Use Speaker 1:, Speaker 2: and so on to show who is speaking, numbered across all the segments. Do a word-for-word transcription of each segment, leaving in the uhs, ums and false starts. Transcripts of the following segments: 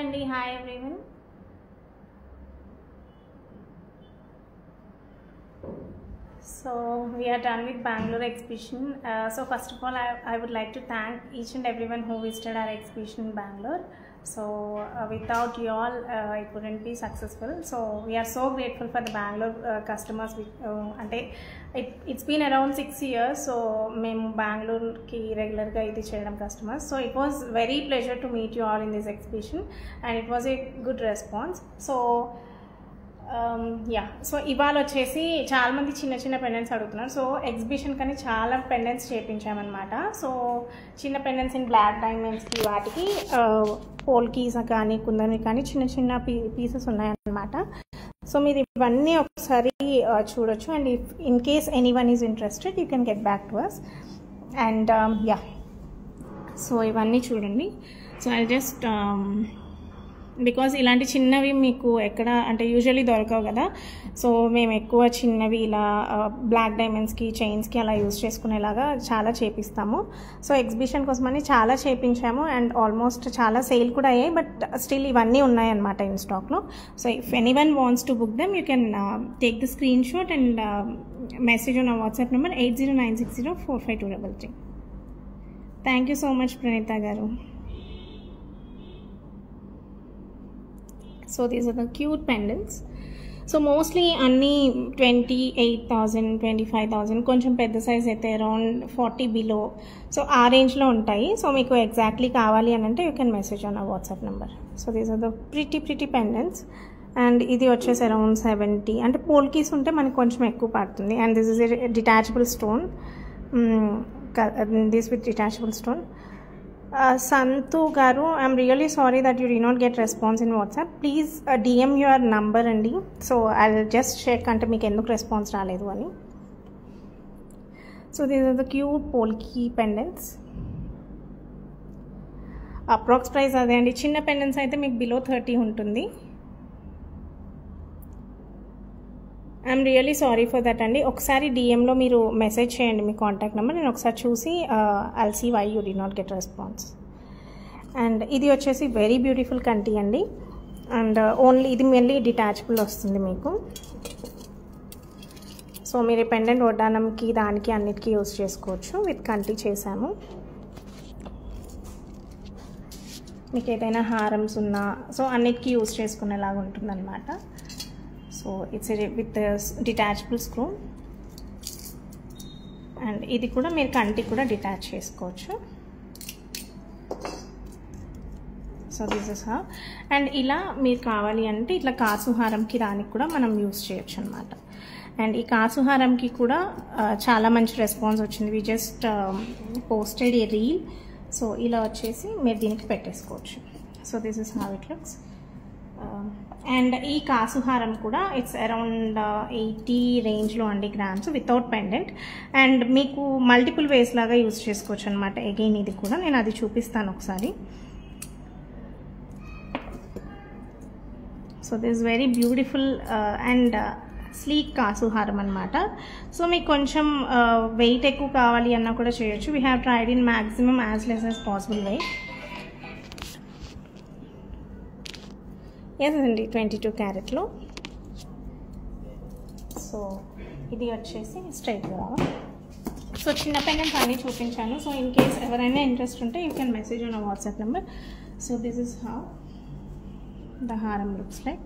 Speaker 1: Andy, hi everyone. So we are done with Bangalore exhibition. Uh, so first of all, I, I would like to thank each and everyone who visited our exhibition in Bangalore. So uh, without you all, uh, it wouldn't be successful. So we are so grateful for the Bangalore uh, customers. Uh, and it, it's been around six years. So మేము Bangalore ki regular ga ఇది చేయడం customers. So it was very pleasure to meet you all in this exhibition, and it was a good response. So yeah so ఇవాళ వచ్చేసి చాలామంది చిన్న చిన్న pendants అడుగుతున్నారు. So exhibition కానీ చాలా పెండెంట్స్ చేయించామన్నమాట. సో చిన్న పెండెంట్స్ ఇన్ బ్లాక్ డైమండ్స్కి వాటికి పోల్కీస్ కానీ కుందన్వి కానీ చిన్న చిన్న పీ పీసెస్ ఉన్నాయన్నమాట. సో మీరు ఇవన్నీ ఒకసారి చూడొచ్చు. And if in case anyone is interested you can get back to us. And yeah so ఇవన్నీ చూడండి. సో ఐ జస్ట్ బికాజ్ ఇలాంటి చిన్నవి మీకు ఎక్కడ అంటే యూజువల్లీ దొరకవు కదా. సో మేము ఎక్కువ చిన్నవి ఇలా బ్లాక్ డైమండ్స్కి చైన్స్కి అలా యూజ్ చేసుకునేలాగా చాలా చేపిస్తాము. సో ఎగ్జిబిషన్ కోసమని చాలా చేపించాము అండ్ ఆల్మోస్ట్ చాలా సేల్ కూడా అయ్యాయి. బట్ స్టిల్ ఇవన్నీ ఉన్నాయన్నమాట ఇన్ స్టాక్లో. So if anyone wants to book them you can take the screenshot and message on WhatsApp number eight zero nine six zero four five two double three. Thank you so much Praneetha garu. So these are the cute pendants. So mostly అన్నీ twenty eight thousand twenty five thousand కొంచెం పెద్ద size అయితే around forty below. So ఆ రేంజ్లో ఉంటాయి. So మీకు exactly కావాలి అని అంటే యూ కెన్ మెసేజ్ ఆన్ ఆ WhatsApp number. So these are the pretty pretty pendants. And ఇది వచ్చేసి అరౌండ్ సెవెంటీ అంటే పోల్కీస్ ఉంటే మనకు కొంచెం ఎక్కువ పడుతుంది. And this is a detachable stone, this with detachable stone. Uh, Santu garu, I'm really sorry that you did not get response in WhatsApp. Please uh, D M your number andi. So I'll just check ante meeku enduku response raaledu ani. So these are the cute polki pendants. Approx price ade andi. Chinna pendants aithe meeku below thirty untundi. I'm really sorry for that అండి. ఒకసారి డిఎంలో మీరు message చేయండి మీ contact number. నేను ఒకసారి చూసి I'll see why you did not get response. And ఇది వచ్చేసి very beautiful కంటి అండి. అండ్ ఓన్లీ ఇది మళ్ళీ డిటాచబుల్ వస్తుంది మీకు. సో మీరు పెండెంట్ వడ్డానంకి దానికి అన్నిటికీ యూజ్ చేసుకోవచ్చు. విత్ కంటి చేసాము. మీకు ఏదైనా హారమ్స్ ఉన్నా సో అన్నిటికీ యూజ్ చేసుకునేలాగా ఉంటుందన్నమాట. So it's with detachable screw. And ఇది కూడా మీరు కంటికి కూడా డిటాచ్ చేసుకోవచ్చు. So this is how. And ఇలా మీరు కావాలి అంటే ఇట్లా కాసుహారంకి దానికి కూడా మనం యూజ్ చేయొచ్చు అనమాట. అండ్ ఈ కాసుహారంకి కూడా చాలా మంచి రెస్పాన్స్ వచ్చింది. We just posted a reel. So ఇలా వచ్చేసి మీరు దీనికి పెట్టేసుకోవచ్చు. So this is how it looks. And ఈ కాసుహారం కూడా ఇట్స్ అరౌండ్ ఎయిటీ రేంజ్లో అండి గ్రామ్స్ వితౌట్ పెండెంట్. అండ్ మీకు మల్టిపుల్ వేస్ లాగా యూజ్ చేసుకోవచ్చు అనమాట. అగైన్ ఇది కూడా నేను అది చూపిస్తాను ఒకసారి. So this very beautiful and sleek కాసుహారం అనమాట. సో మీకు కొంచెం వెయిట్ ఎక్కువ కావాలి అన్నా కూడా చేయొచ్చు. We have tried in maximum as less as possible weight. Yes అండి ట్వంటీ టూ క్యారెట్లో. సో ఇది వచ్చేసి స్ట్రైట్గా. సో చిన్న పెండెంట్స్ అన్నీ చూపించాను. సో ఇన్ కేస్ ఎవరైనా ఇంట్రెస్ట్ ఉంటే you can message on WhatsApp number. So this is how the haram looks like.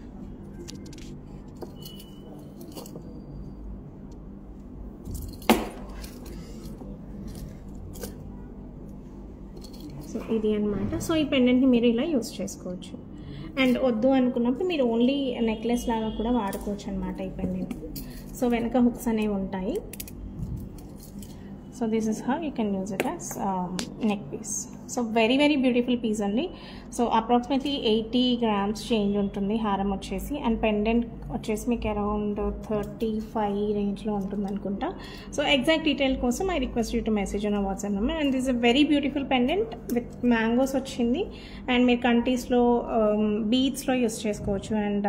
Speaker 1: So ఇది అనమాట. సో ఈ పెండెంట్ని మీరు ఇలా యూజ్ చేసుకోవచ్చు. అండ్ వద్దు అనుకున్నప్పుడు మీరు ఓన్లీ నెక్లెస్ లాగా కూడా వాడుకోవచ్చు అనమాట ఈ పెండెంట్. సో వెనక హుక్స్ అనేవి ఉంటాయి. So this is how you can use it as neck piece. So very very beautiful piece అండి. So approximately eighty grams change ఉంటుంది హారం వచ్చేసి. అండ్ పెండెంట్ వచ్చేసి మీకు అరౌండ్ థర్టీ ఫైవ్ రేంజ్లో ఉంటుంది అనుకుంటా. సో ఎగ్జాక్ట్ డీటెయిల్ కోసం I request you to message on WhatsApp number. And this a very beautiful pendant with mangoes వచ్చింది. అండ్ మీరు కంటీస్లో బీడ్స్లో యూస్ చేసుకోవచ్చు. అండ్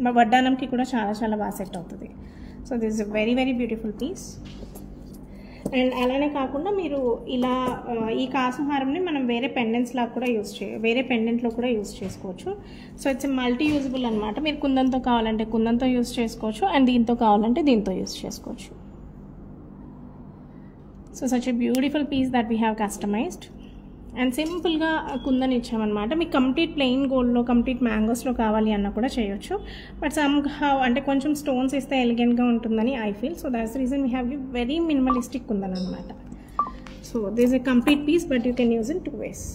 Speaker 1: వడ్డానంకి కూడా చాలా చాలా బాగా సెట్ అవుతుంది. So this is a very very beautiful piece. And అలానే కాకుండా మీరు ఇలా ఈ కాసు హారంని మనం వేరే పెండెంట్స్ లాగా కూడా యూస్ చే వేరే పెండెంట్లో కూడా యూస్ చేసుకోవచ్చు. సో ఇట్స్ మల్టీ యూజబుల్ అనమాట. మీరు కుందంతో కావాలంటే కుందంతో యూస్ చేసుకోవచ్చు అండ్ దీంతో కావాలంటే దీంతో యూస్ చేసుకోవచ్చు. So such a beautiful piece that we have customized and సింపుల్గా కుందని ఇచ్చామన్నమాట. మీకు కంప్లీట్ ప్లెయిన్ గోల్డ్లో కంప్లీట్ మ్యాంగోస్లో కావాలి అన్న కూడా చేయొచ్చు. బట్ సమ్ హౌ అంటే కొంచెం స్టోన్స్ ఇస్తే ఎలిగెంట్గా ఉంటుందని I feel. So that's reason we have you very minimalistic kundan అనమాట. So this a complete piece but you can use in two ways.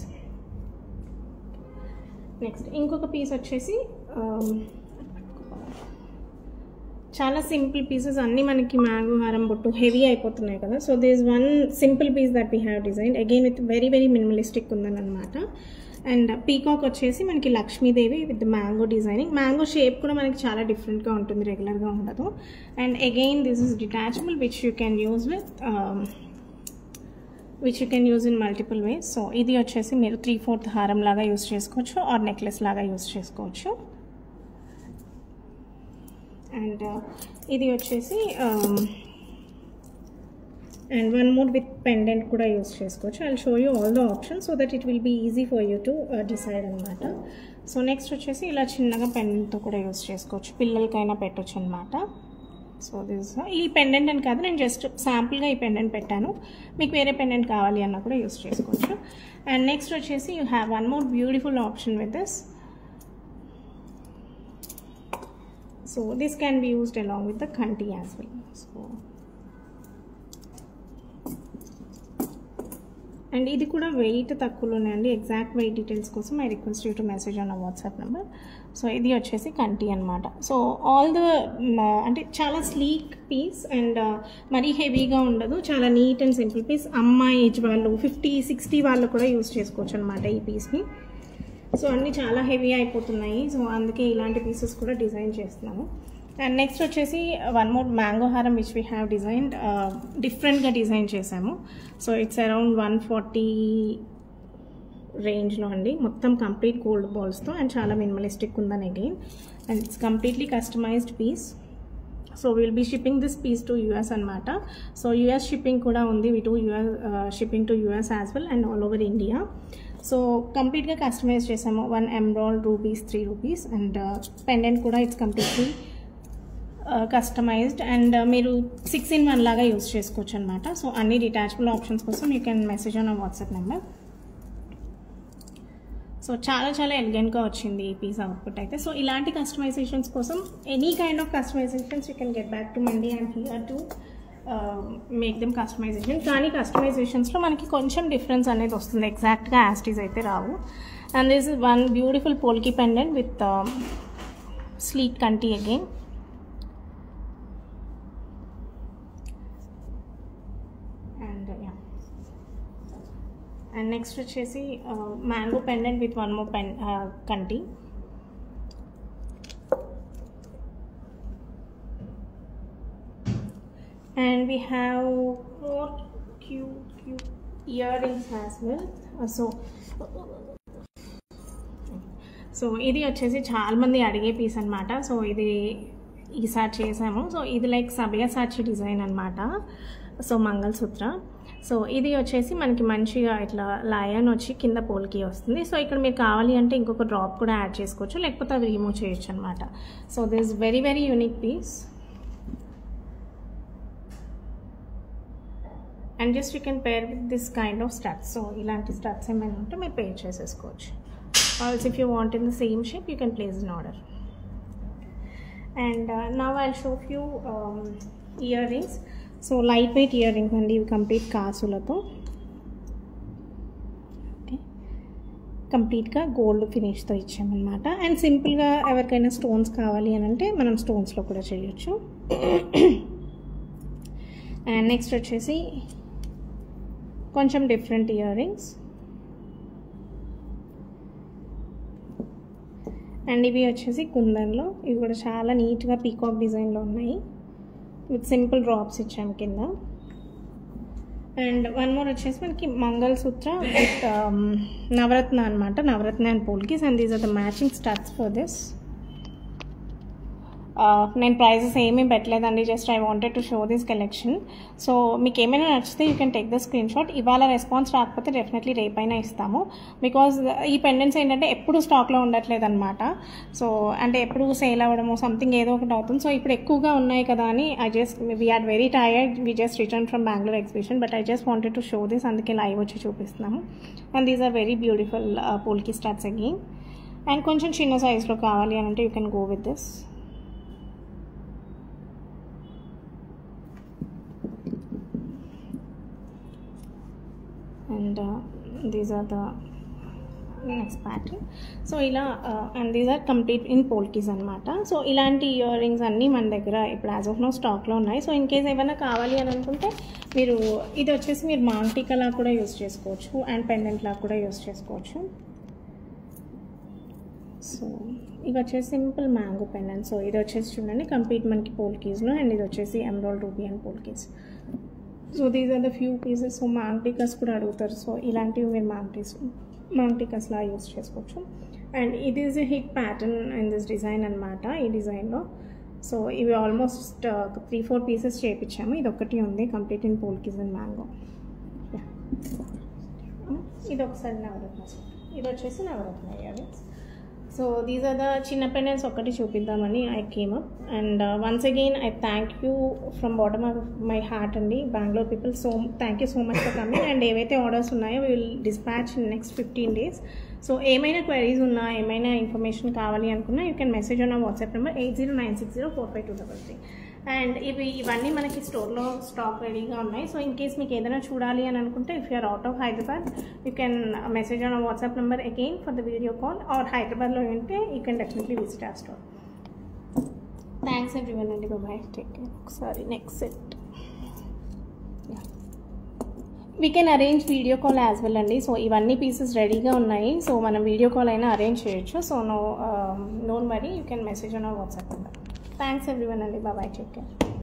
Speaker 1: Next ఇంకొక పీస్ వచ్చేసి చాలా సింపుల్ పీసెస్ అన్నీ మనకి మ్యాంగో హారం బొట్టు హెవీ అయిపోతున్నాయి కదా. So this one simple piece that we have design again with very very minimalistic ఉందన్నమాట. అండ్ పీకాక్ వచ్చేసి మనకి Lakshmidevi with mango designing. Mango shape కూడా మనకి చాలా డిఫరెంట్గా ఉంటుంది, రెగ్యులర్గా ఉండదు. And again this is detachable which you can use with which you can use in multiple ways. So ఇది వచ్చేసి మీరు త్రీ ఫోర్త్ హారం లాగా యూజ్ చేసుకోవచ్చు ఆర్ నెక్లెస్ లాగా యూజ్ చేసుకోవచ్చు. అండ్ ఇది వచ్చేసి and one more with pendant కూడా యూస్ చేసుకోవచ్చు. I will show you all the options so that it will be easy for you to decide అనమాట. సో నెక్స్ట్ వచ్చేసి ఇలా చిన్నగా పెండెంట్తో కూడా యూస్ చేసుకోవచ్చు, పిల్లలకైనా పెట్టచ్చు అనమాట. సో దిస్ ఈ పెండెంట్ అని కాదు, నేను జస్ట్ శాంపుల్గా ఈ పెండెంట్ పెట్టాను. మీకు వేరే పెండెంట్ కావాలి అన్న కూడా యూస్ చేసుకోవచ్చు. అండ్ నెక్స్ట్ వచ్చేసి you have one more beautiful option with this. So this can be used along with the kanti as well. So and ఇది కూడా వెయిట్ తక్కువలోనే అండి. ఎగ్జాక్ట్ వెయిట్ డీటెయిల్స్ కోసం I request you to message on WhatsApp number. So ఇది వచ్చేసి కంటి అనమాట. So all the అంటే చాలా స్లీక్ పీస్ అండ్ మరీ హెవీగా ఉండదు, చాలా నీట్ అండ్ సింపుల్ పీస్. అమ్మాయి ఏజ్ వాళ్ళు ఫిఫ్టీ సిక్స్టీ వాళ్ళు కూడా యూస్ చేసుకోవచ్చు అనమాట ఈ పీస్ని. సో అన్నీ చాలా హెవీ అయిపోతున్నాయి, సో అందుకే ఇలాంటి పీసెస్ కూడా డిజైన్ చేస్తున్నాము. అండ్ నెక్స్ట్ వచ్చేసి వన్ మోర్ మ్యాంగో హారం విచ్ వీ హ్యావ్ డిజైన్డ్ డిఫరెంట్గా డిజైన్ చేసాము. So it's around one forty రేంజ్లో అండి. మొత్తం కంప్లీట్ గోల్డ్ బాల్స్తో అండ్ చాలా మినిమలిస్టిక్ ఉందని again. And it's completely customized piece. So will be shipping this piece to US అనమాట. సో యూఎస్ షిప్పింగ్ కూడా ఉంది. We to US shipping to US as well and all over India. So కంప్లీట్గా customize చేసాము. One emerald rubies three rubies and pendant కూడా it's completely customised and మీరు six in one లాగా use చేసుకోవచ్చు అనమాట. So అన్ని డిటాచబుల్ ఆప్షన్స్ కోసం you can message on WhatsApp number. So చాలా చాలా ఎలిగెంట్గా వచ్చింది ఈ పీస్ అవుట్పుట్ అయితే. సో ఇలాంటి కస్టమైజేషన్స్ కోసం any kind of customisations you can get back to మండి and here to make them customisation. కానీ కస్టమైజేషన్స్లో మనకి కొంచెం డిఫరెన్స్ అనేది వస్తుంది, ఎగ్జాక్ట్గా యాస్టీస్ అయితే రావు. And this is one beautiful polki pendant with స్లీట్ కంటి again. And yeah and next వచ్చేసి mango pendant with one more పెన్ కంటి. And we have more cute cute earrings as well. Uh, so so ఇది వచ్చేసి చాలా మంది అడిగే పీస్ అనమాట. సో ఇది ఈసారి చేసాము. సో ఇది లైక్ సబ్యాసాచి డిజైన్ అనమాట. సో మంగళసూత్ర. సో ఇది వచ్చేసి మనకి మంచిగా ఇట్లా లయన్ వచ్చి కింద పోల్కి వస్తుంది. సో ఇక్కడ మీరు కావాలి అంటే ఇంకొక డ్రాప్ కూడా యాడ్ చేసుకోవచ్చు, లేకపోతే అది రిమూవ్ చేయొచ్చు అనమాట. So this very very unique piece. And just you can pair with this kind of studs. So ఇలాంటి స్టడ్స్ ఏమైనా ఉంటే మీరు పేర్ చేసేసుకోవచ్చు. Also if you want in the same shape you can place in order. And now I will show you earrings. So light weight earrings అండి ఇవి, complete కాసులతో కంప్లీట్గా gold ఫినిష్తో ఇచ్చామన్నమాట. And సింపుల్గా ఎవరికైనా stones కావాలి అని అంటే మనం స్టోన్స్లో కూడా చేయొచ్చు. అండ్ నెక్స్ట్ వచ్చేసి కొంచెం డిఫరెంట్ ఇయర్ రింగ్స్. అండ్ ఇవి వచ్చేసి కుందన్లో, ఇవి కూడా చాలా నీట్గా పీకాక్ డిజైన్లో ఉన్నాయి విత్ సింపుల్ డ్రాప్స్ ఇచ్చాము కింద. అండ్ వన్ మోర్ వచ్చేసి మనకి మంగళసూత్ర విత్ నవరత్న అనమాట, navratna and polkis. And these are the matching studs for this. నేను ప్రైజెస్ ఏమీ పెట్టలేదండి, just I wanted to show this collection. So మీకు ఏమైనా నచ్చితే you can take the screenshot. ఇవాళ రెస్పాన్స్ రాకపోతే డెఫినెట్లీ రేపైనా ఇస్తాము, బికాజ్ ఈ పెండెంట్స్ ఏంటంటే ఎప్పుడు స్టాక్లో ఉండట్లేదు అనమాట. సో అంటే ఎప్పుడు సేల్ అవ్వడము సంథింగ్ ఏదో ఒకటి అవుతుంది. సో ఇప్పుడు ఎక్కువగా ఉన్నాయి కదా అని I just we're very tired, we just return from Bengaluru exhibition, but I just wanted to show this, అందుకే లైవ్ వచ్చి చూపిస్తున్నాము. And these are very beautiful polki studs again. And కొంచెం చిన్న సైజ్లో కావాలి అని అంటే you can go with this. And these are the next pattern. So ఇలా and these are complete in polkis అనమాట. సో ఇలాంటి ఇయర్ రింగ్స్ అన్నీ మన దగ్గర ఇప్పుడు యాజ్ ఆఫ్ నో స్టాక్లో ఉన్నాయి. సో ఇన్ కేస్ ఏమైనా కావాలి అని అనుకుంటే మీరు ఇది వచ్చేసి మీరు మాంటికలా కూడా యూస్ చేసుకోవచ్చు అండ్ పెండెంట్ లాగా కూడా యూస్ చేసుకోవచ్చు. సో ఇది వచ్చేసి సింపుల్ మ్యాంగో పెండెంట్. సో ఇది వచ్చేసి చూడండి కంప్లీట్ మనకి పోల్కీస్లో, అండ్ ఇది వచ్చేసి emerald ruby and polkis. So these are the few pieces. So మాంటికస్ కూడా అడుగుతారు, సో ఇలాంటివి మీరు మాంటిస్ మాంటికస్లా యూస్ చేసుకోవచ్చు. అండ్ ఇది is a hit pattern in this design అనమాట, ఈ డిజైన్లో. సో ఇవి ఆల్మోస్ట్ త్రీ ఫోర్ పీసెస్ చేయించాము, ఇది ఒకటి ఉంది complete in polkis and mango. ఇది ఒకసారి నవరత్న, ఇది వచ్చేసి navratna earrings. So these are the చిన్న పెండెంట్స్ ఒకటి చూపిద్దామని I came up. And once again I thank you from bottom of my heart అండి Bengaluru people. So thank you so much for coming. And ఏవైతే orders ఉన్నాయో we will dispatch in next fifteen days. So ఏమైనా queries ఉన్నా, ఏమైనా information కావాలి అనుకున్నా you can message on WhatsApp number eight zero nine six zero four five two double three. And ఇవి ఇవన్నీ మనకి స్టోర్లో స్టాక్ రెడీగా ఉన్నాయి. సో ఇన్ కేస్ మీకు ఏదైనా చూడాలి అని అనుకుంటే if you're out of Hyderabad you can message on WhatsApp number again for the video call, or హైదరాబాద్లో ఉంటే you can definitely visit our store. Thanks everyone అండి, బాయ్, టేక్ కేర్. ఒకసారి next set we can arrange video call as well అండి. So ఇవన్నీ pieces రెడీగా ఉన్నాయి, so మనం video call అయినా అరేంజ్ చేయొచ్చు. So no no worry, you can message on our WhatsApp number. Thanks everyone అండి, bye, take care.